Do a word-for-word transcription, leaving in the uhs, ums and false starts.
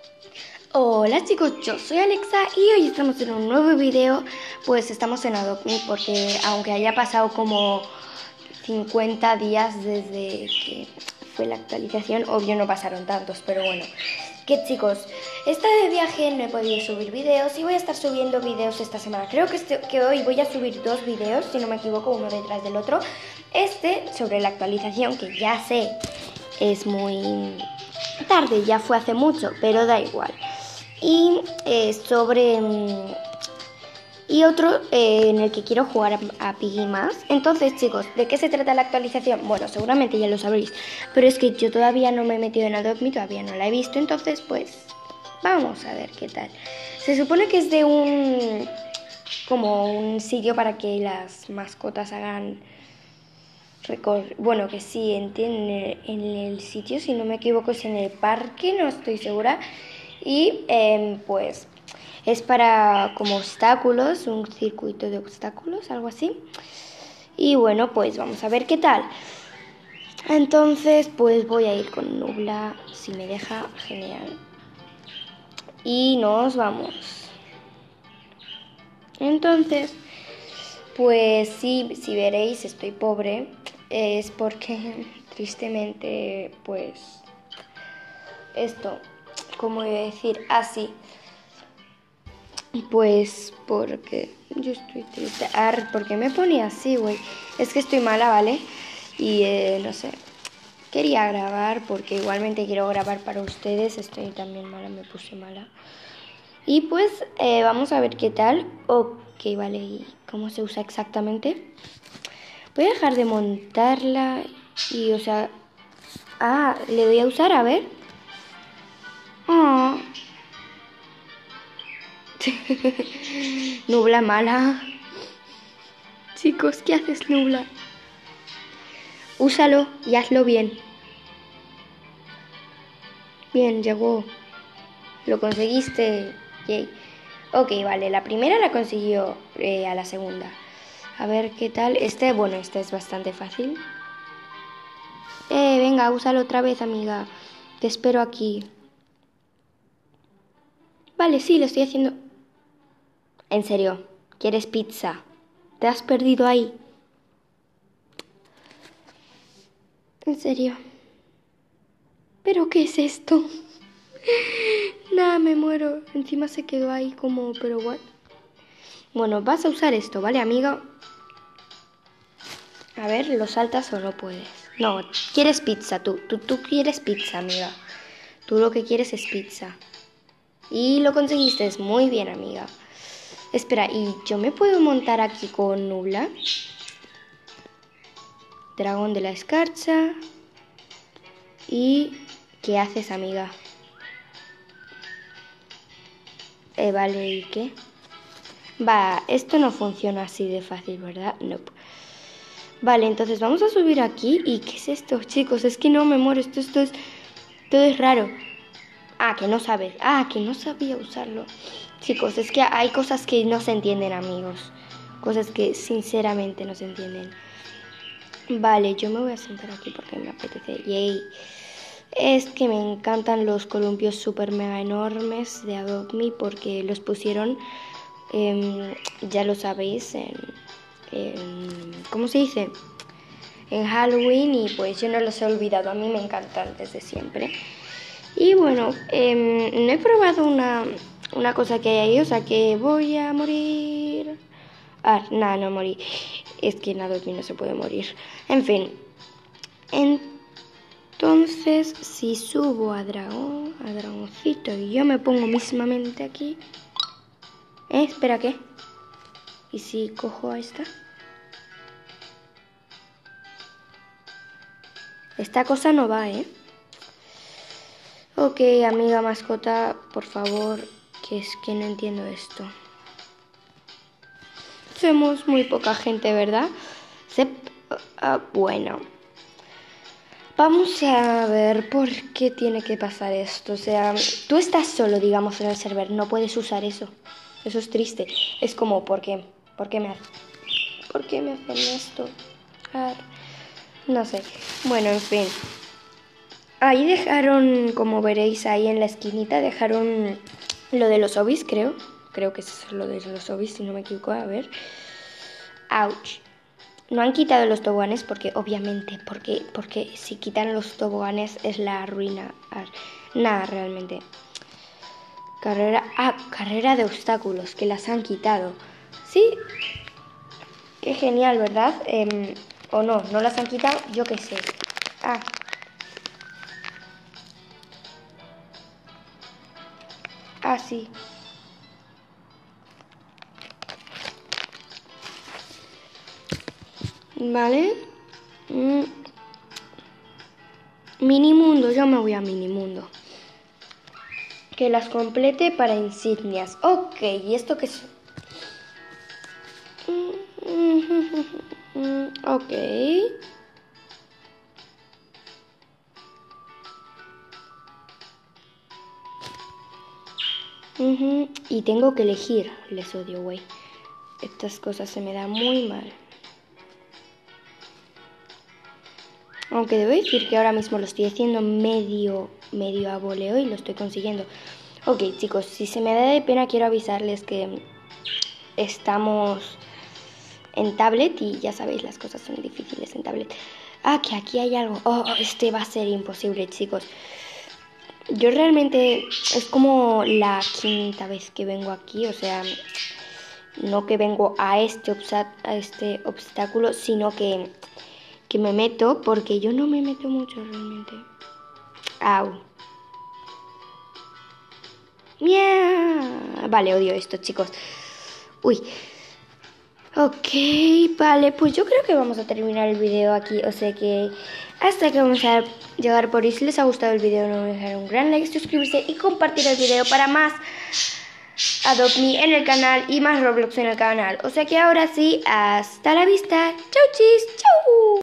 Hola chicos, yo soy Alexa y hoy estamos en un nuevo video. Pues estamos en Adopt Me porque aunque haya pasado como cincuenta días desde que fue la actualización, obvio no pasaron tantos, pero bueno. Que chicos, esta de viaje no he podido subir videos y voy a estar subiendo videos esta semana. Creo que, este, que hoy voy a subir dos videos, si no me equivoco, uno detrás del otro. Este sobre la actualización, que ya sé, es muy tarde, ya fue hace mucho, pero da igual. Y eh, sobre y otro eh, en el que quiero jugar a, a Piggy más. Entonces chicos, ¿de qué se trata la actualización? Bueno, seguramente ya lo sabréis, pero es que yo todavía no me he metido en Adopt Me, todavía no la he visto. Entonces pues vamos a ver qué tal. Se supone que es de un como un sitio para que las mascotas hagan recor bueno, que sí, entienden en el sitio, si no me equivoco es en el parque, no estoy segura. Y eh, pues es para como obstáculos, un circuito de obstáculos, algo así. Y bueno, pues vamos a ver qué tal. Entonces pues voy a ir con Nubla, si me deja, genial. Y nos vamos. Entonces, pues sí, si veréis, estoy pobre. Es porque tristemente, pues esto, ¿cómo voy a decir? Así. Pues porque yo estoy triste. Ar, ¿por qué me pone así, güey? Es que estoy mala, ¿vale? Y eh, no sé. Quería grabar porque igualmente quiero grabar para ustedes. Estoy también mala, me puse mala. Y pues eh, vamos a ver qué tal. Ok, vale. ¿Y cómo se usa exactamente? Voy a dejar de montarla y, o sea... Ah, le doy a usar, a ver. Oh. Nubla mala. Chicos, ¿qué haces, Nubla? Úsalo y hazlo bien. Bien, llegó. Lo conseguiste. Yay. Ok, vale, la primera la consiguió eh, a la segunda. A ver qué tal. Este, bueno, este es bastante fácil. Eh, venga, úsalo otra vez, amiga. Te espero aquí. Vale, sí, lo estoy haciendo. En serio, ¿quieres pizza? ¿Te has perdido ahí? En serio. ¿Pero qué es esto? Nada, me muero. Encima se quedó ahí como, pero what? Bueno, vas a usar esto, ¿vale, amiga? A ver, ¿lo saltas o no puedes? No, quieres pizza, tú. Tú, tú quieres pizza, amiga. Tú lo que quieres es pizza. Y lo conseguiste, muy bien, amiga. Espera, ¿y yo me puedo montar aquí con Nubla? Dragón de la escarcha. ¿Y qué haces, amiga? Eh, vale, ¿y qué? Va, esto no funciona así de fácil, ¿verdad? No. Nope. Vale, entonces vamos a subir aquí. ¿Y qué es esto, chicos? Es que no me muero. Esto, esto es... Todo es raro. Ah, que no sabes. Ah, que no sabía usarlo. Chicos, es que hay cosas que no se entienden, amigos. Cosas que sinceramente no se entienden. Vale, yo me voy a sentar aquí porque me apetece. Yay. Es que me encantan los columpios super mega enormes de Adopt Me porque los pusieron, eh, ya lo sabéis, en, en... ¿Cómo se dice? En Halloween, y pues yo no los he olvidado. A mí me encantan desde siempre. Y bueno, eh, no he probado una, una cosa que hay ahí, o sea que voy a morir. Ah, nada, no morí. Es que en Adopt Me no se puede morir. En fin. Entonces, si subo a dragón, a dragoncito, y yo me pongo mismamente aquí. Eh, espera, ¿qué? ¿Y si cojo a esta? Esta cosa no va, ¿eh? Ok, amiga mascota, por favor, que es que no entiendo esto. Somos muy poca gente, ¿verdad? Sep, uh, bueno. Vamos a ver por qué tiene que pasar esto. O sea, tú estás solo, digamos, en el server. No puedes usar eso. Eso es triste. Es como, ¿por qué? ¿Por qué me hacen? ¿Por qué me hacen esto? Ah, no sé. Bueno, en fin. Ahí dejaron, como veréis ahí en la esquinita, dejaron lo de los obis, creo. Creo que es lo de los obis, si no me equivoco. A ver. Ouch. No han quitado los toboganes porque, obviamente, porque, porque si quitan los toboganes es la ruina. Nada, realmente. Carrera... Ah, carrera de obstáculos, que las han quitado. Sí. Qué genial, ¿verdad? Eh, o no, no las han quitado, yo qué sé. Ah. Ah, sí. Vale. Mm. Minimundo, yo me voy a Minimundo. Que las complete para insignias. Ok, ¿y esto qué es? Ok. Uh-huh. Y tengo que elegir. Les odio, güey. Estas cosas se me dan muy mal. Aunque debo decir que ahora mismo lo estoy haciendo medio, medio a voleo y lo estoy consiguiendo. Ok, chicos, si se me da de pena quiero avisarles que estamos en tablet y ya sabéis, las cosas son difíciles en tablet. Ah, que aquí hay algo. Oh, este va a ser imposible, chicos. Yo realmente es como la quinta vez que vengo aquí, o sea, no que vengo a este, a este obstáculo, sino que, que me meto, porque yo no me meto mucho realmente. Au. ¡Mia! Vale, odio esto, chicos. Uy. Ok, vale, pues yo creo que vamos a terminar el video aquí, o sea que hasta aquí vamos a llegar por hoy. Si les ha gustado el video no olviden dejar un gran like, suscribirse y compartir el video para más Adopt Me en el canal y más Roblox en el canal. O sea que ahora sí, hasta la vista. Chau chis, chau.